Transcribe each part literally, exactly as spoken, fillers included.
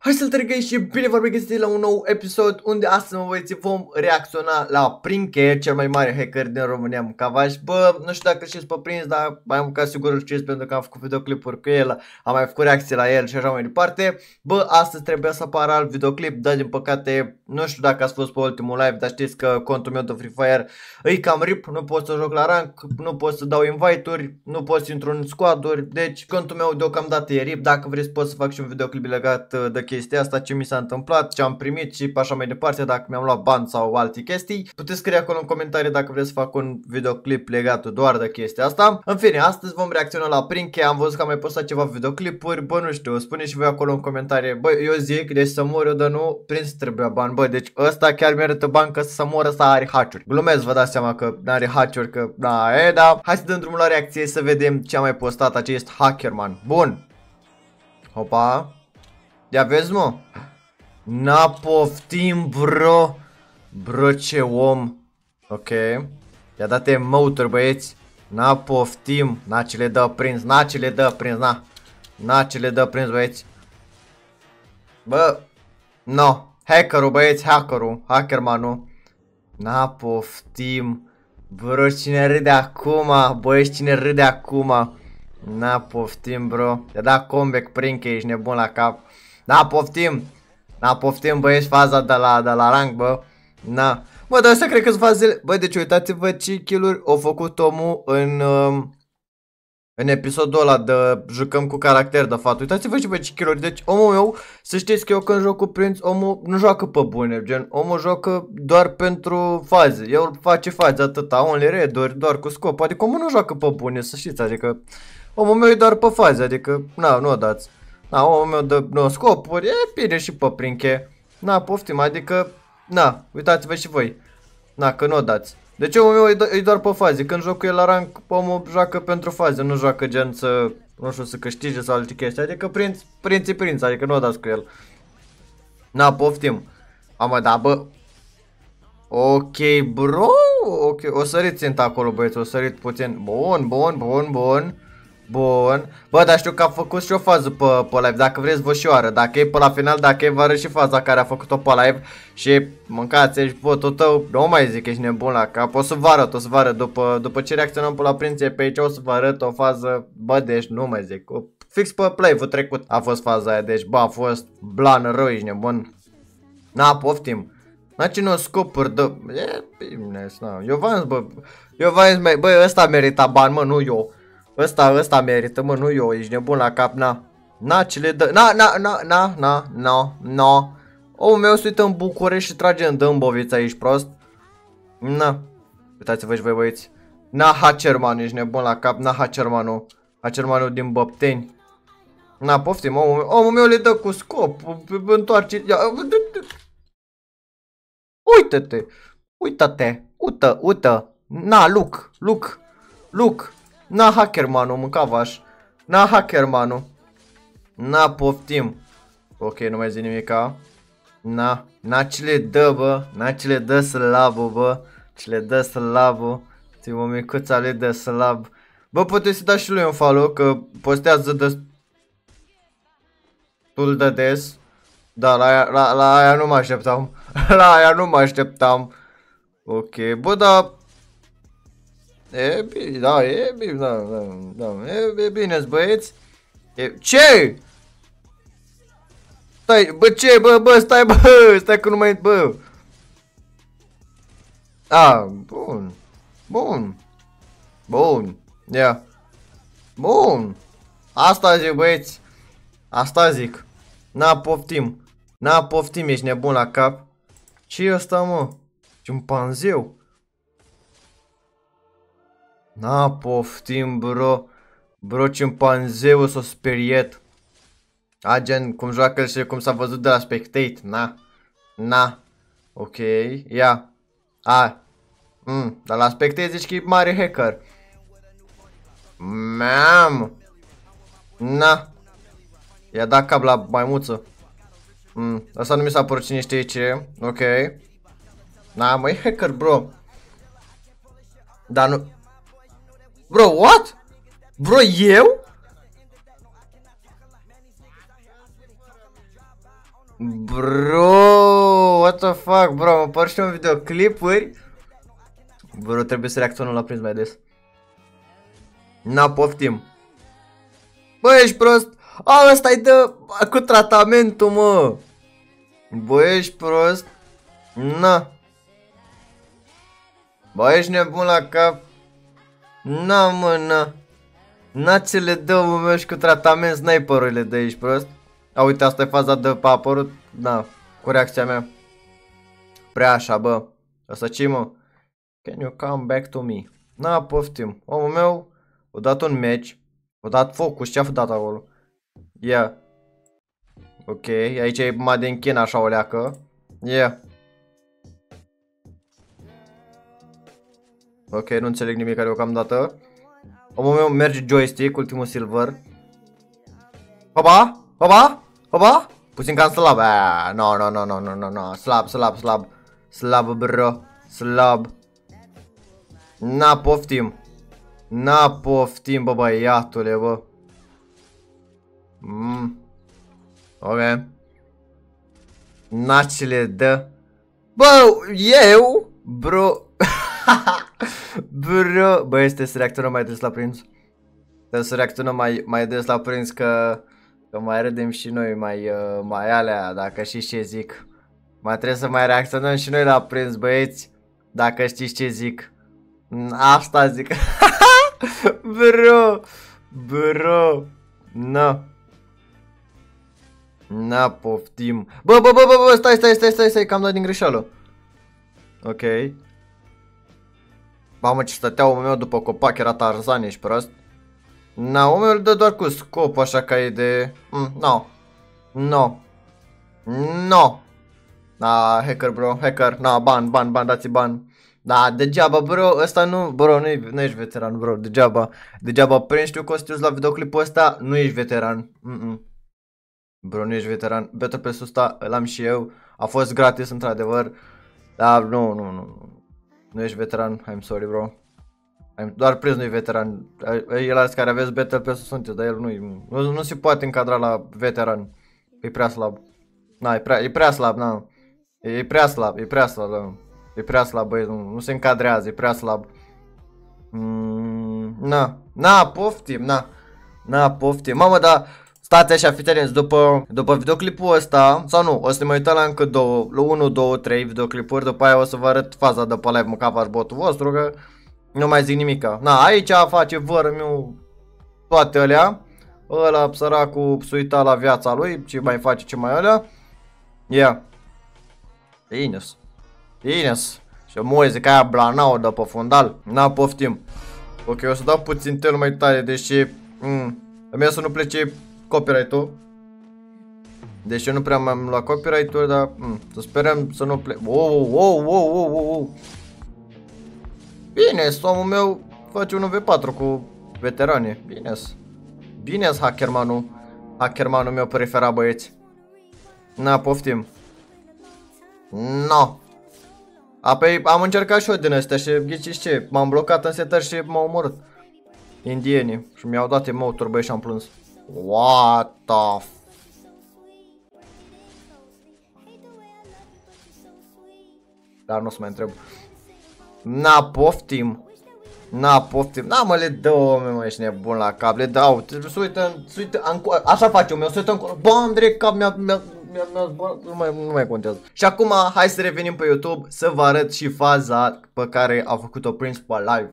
Hai să-l trăgăi și bine v-am regăsit la un nou episod unde astăzi, mă băieți, vom reacționa la Prinke, cel mai mare hacker din România, Mâncavaș. Bă, nu știu dacă știți pe Prins, dar mai am ca sigur îl știți pentru că am făcut videoclipuri cu el, am mai făcut reacții la el și așa mai departe. Bă, astăzi trebuia să apară alt videoclip, dar din păcate nu știu dacă ați fost pe ultimul live, dar știți că contul meu de Free Fire îi cam rip, nu pot să joc la rank, nu pot să dau invite-uri, nu pot să intru în squad-uri, deci contul meu deocamdată e rip. Dacă vreți pot să fac și un videoclip legat de chestia asta, ce mi s-a întâmplat, ce am primit și așa mai departe, dacă mi-am luat bani sau alte chestii. Puteți scrie acolo în comentarii dacă vreți să fac un videoclip legat doar de chestia asta. În fine, astăzi vom reacționa la Prinke, am văzut că am mai postat ceva videoclipuri, bă, nu știu, spuneți și voi acolo în comentarii. Bă, eu zic, deci să mor eu, dar nu, Prins trebuia bani, bă, deci ăsta chiar merită bani, că să mor ăsta are hack-uri. Glumesc, vă dați seama că n-are hack-uri, că da, e, da. Hai să dăm drumul la reacție să vedem ce a mai postat acest hackerman. Bun. Hopa. Ia vezi, mă. Na poftim, bro. Bro, ce om. Ok. I-a dat emote-uri, băieți. Na poftim. Na ce le dă Prins. Na ce le dă Prins, na. Na ce le dă Prins, băieți. Bă. No. Hackerul, băieți, hackerul. Hackermanul. Na poftim. Bro, cine râde acum? Băieți, cine râde acum? Na poftim, bro. I-a dat comeback Prinke, ești nebun la cap. Na poftim. Na poftim, băieți, faza de la, de la rank, bă. Na. Bă, dar asta cred că-s fazele. Bă, deci uitați-vă ce kill-uri au făcut omul în um, În episodul ăla de jucăm cu caracter de fapt. Uitați-vă și pe ce kill-uri. Deci omul meu, să știți că eu când joc cu Prince, omul nu joacă pe bune, gen. Omul joacă doar pentru faze. El face faze atâta, only red-uri, doar cu scop. Adică omul nu joacă pe bune, să știți, adică omul meu e doar pe faze, adică, na, nu o dați. Na, omul meu dă no, scopuri, e bine și pe Prinke. Na, poftim, adică, na, uitați-vă și voi. Na, că nu o dați. Deci omul meu e, do e doar pe faze, când joc cu el la rank, omul joacă pentru faze, nu joacă gen să, nu știu, să câștige sau alte chestii. Adică prinț, prinț e prinț, adică nu o dați cu el. Na, poftim. Am da, bă. Ok, bro, ok, o sărit ținta acolo, băieți, o sărit puțin. Bun, bun, bun, bun. Bun. Bă, dar știu că a făcut și o fază pe, pe live. Dacă vreți vă și o arăt. Dacă e pe la final, dacă e vă arăt și faza care a făcut-o pe live. Și mâncați, ești votul tău. Nu mai zic, ești nebun la cap. O să vă arăt, o să vă arăt. După, după ce reacționăm pe la Prințe pe aici, o să vă arăt o fază. Bă, deci nu mai zic. Fix pe play-ul trecut a fost faza aia. Deci, bă, a fost blană rău, ești nebun. Na, poftim. Na, ce nu scopuri de... E bine, na. Eu v-am zis, bă. Eu v-am zis, bă, ăsta merita bani, mă, nu eu. Ăsta, ăsta merită, mă, nu eu, ești nebun la cap, na. Na, ce le dă, na, na, na, na, na, na, na. Omul meu se uită în București și trage în Dâmbovița, ești prost? Na. Uitați-vă și voi, băieți. Na, Hacerman, ești nebun la cap, na, Hacermanul. Hacermanul din Băpteni. Na, poftim, omul meu, omul meu le dă cu scop, întoarce, ia, uită-te, uită-te, uite, uite, na, look, look, look. Na, hackermanul, Mâncavaș. Na, hackermanul. Na, poftim. Ok, nu mai zi nimica. Na, na ce le dă, bă. Na ce le dă slabul, bă. Ce le dă slabul. Ți-mă, micuța le dă slab. Bă, puteți să dați și lui un follow, că postează destul de des. Da, la aia, la, la aia nu mă așteptam. La aia nu mă așteptam. Ok, bă, da. E bine, da, e bine, da, da, da, e, e bine, băieți. E, ce? Stai, bă, ce, bă, bă, stai, bă, stai că nu mai, bă. A, bun, bun, bun, ia, bun. Asta zic, băieți, asta zic. Na, poftim, na, poftim, ești nebun la cap. Ce e ăsta, mă? Cimpanzeu. Na, poftim, bro. Bro, cimpanzeul s-a speriet. A, gen, cum joacă el și cum s-a văzut de la Spectate. Na. Na. Ok. Ia. A. Mm. Dar la Spectate zici că e mare hacker. Mam. Na. I-a dat cap la maimuță. Mm. Asta nu mi s-a părut cine știe ce. Ok. Na, mă, e hacker, bro. Dar nu... Bro, what? Bro, eu? Bro, what the fuck, bro, mă par și un videoclipuri. Bro, trebuie să reacționăm la prins mai des. Na, poftim. Bă, ești prost. A, ăsta-i dă cu tratamentul, mă. Bă, ești prost. Na. Bă, ești nebun la cap. Na, mă, na. Na, ce le dă, mă, meu, și cu tratament sniperul le dă, ești prost. A, uite, asta e faza de pe apărut. Na, cu reacția mea. Prea așa, bă. Asta ce, mă? Can you come back to me? Na, poftim. Omul meu a dat un match. A dat focus, ce-a dat acolo? Yeah. Ok, aici e Madenchin așa o leacă. Yeah. Ok, nu înțeleg nimic deocamdată. Omul meu merge joystick, ultimul silver. Hopa, hopa, hopa. Puțin cam slab. Ah, no, no, no, no, no, no, no. Slab, slab, slab. Slab, bro. Slab. Na, poftim. Na, poftim, bă, băiatule, bă. Mm. Ok. Na, ce le dă. Bă, eu, bro. Bro, bă, este să reacționăm mai des la prins. Trebuie să reacționăm mai, mai des la prins că, că mai râdem și noi, mai, uh, mai alea, dacă știți ce zic. Mai trebuie să mai reacționăm și noi la prins, băieți, dacă știți ce zic. Asta zic. Bro, bro, na. Na, poftim. Bă, bă, bă, bă, bă, stai, stai, stai, stai, stai, că am dat din greșeală. Ok. Mamă, ce stătea omul meu după copac, era Tarzan, ești prost? Na, omul îl dă doar cu scop, așa ca e de... Mm, no. No. No. Na, hacker, bro, hacker, na, ban, ban, ban, dați-i ban. Da, degeaba, bro, ăsta nu, bro, nu, nu ești veteran, bro, degeaba. Degeaba, prin știu că o să la videoclipul ăsta, nu ești veteran. Mm -mm. Bro, nu ești veteran. Battle Pass-ul ăsta îl am și eu. A fost gratis, într-adevăr. Dar nu, nu, nu. Nu ești veteran, I'm sorry, bro. I'm, doar prins nu-i veteran. El alți care aveți Battle Pass-ul sunteți, dar el nu, nu, nu se poate încadra la veteran. E prea slab. Na, e prea, e prea slab, na. E, e prea slab, e prea slab, da. E prea slab, băi, nu, nu se încadrează, e prea slab. Mm, na, na, poftim, na. Na, poftim. Mamă, dar stați așa, fiți atenți, după, după videoclipul ăsta, sau nu, o să ne mai uităm la încă două, la unu, doi, trei videoclipuri, după aia o să vă arăt faza de pe live, măcar faci botul vostru, că nu mai zic nimica. Na, aici face vărmiu toate alea. Ăla, săracul, s-a uitat la viața lui, ce mai face, ce mai alea. Ia. Yeah. Ines. Ines. Și muzica aia blanau de pe fundal. Na, poftim. Ok, o să dau puțin tel mai tare, deși... Mm, îmi să nu plece copyright-ul. Deci eu nu prea m-am luat copyright-ul, dar mm, să sperăm să nu plece. Wow, wow, wow, wow, wow. Bine, omul meu face unu v patru cu veterane. Bine. Bine, hackermanul. Hackermanul meu preferat, băieți. Na, poftim. No. Apoi am încercat și eu din astea și ghiciți ce? M-am blocat în setări și m-au omorât indienii și mi-au dat emote-uri, băi, și am plâns. What the f... Dar nu o să mai întreb. Na, poftim. Na, poftim. Na, mă, le dă, omul, mă, ești nebun la cap. Le dau. Se uită, se uită, așa face omul meu, se uită încolo. Bam, direct cap, mi-a, mi-a, mi-a, nu mai, nu mai contează. Și acum, hai să revenim pe YouTube să vă arăt și faza pe care a făcut-o Prince pe live.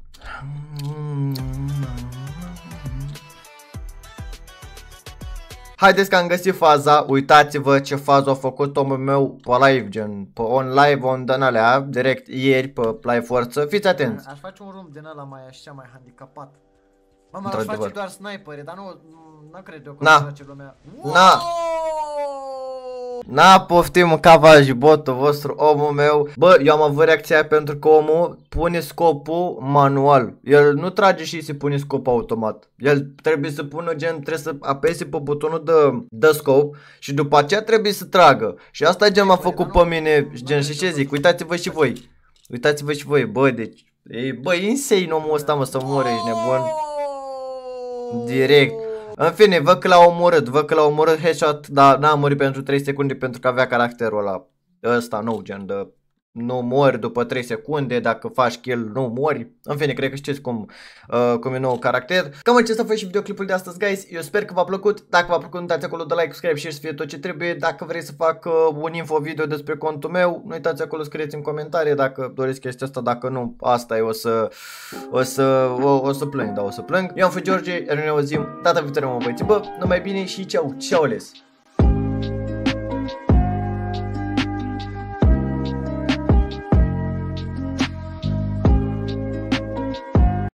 Haideți că am găsit faza, uitați-vă ce fază a făcut omul meu pe live, gen, pe on live, on din alea, direct ieri pe live forță, fiți atenți. Aș face un room din ăla mai așa, mai handicapat. Mama, aș face doar snipere, dar nu, nu cred eu că o face lumea. Na. Na, poftim, cavaj, botul vostru, omul meu. Bă, eu am avut reacția aia pentru că omul pune scopul manual. El nu trage și se pune scopul automat. El trebuie să pună, gen, trebuie să apese pe butonul de, de scop și după aceea trebuie să tragă. Și asta, gen, m-a făcut pe mine, gen, și ce zic, uitați-vă și voi. Uitați-vă și voi, bă, deci, e, bă, e insane omul ăsta, mă, să moare, ești nebun. Direct. În fine, văd că l-a omorât, văd că l-a omorât headshot, dar n-a murit pentru trei secunde pentru că avea caracterul ăla, ăsta nou, gen de nu mori după trei secunde, dacă faci kill nu mori. În fine, cred că știți cum, uh, cum e nou caracter. Cam acesta a fost și videoclipul de astăzi, guys. Eu sper că v-a plăcut. Dacă v-a plăcut, dați acolo de like, subscribe și să fie tot ce trebuie. Dacă vrei să fac uh, un info video despre contul meu, nu uitați acolo, scrieți în comentarii dacă doriți chestia asta. Dacă nu, asta e, o să o să, o, o să plâng, da, o să plâng. Eu am fost George, iar ne auzim data viitoare, mă băieți. Bă, numai bine și ceau, ceau les.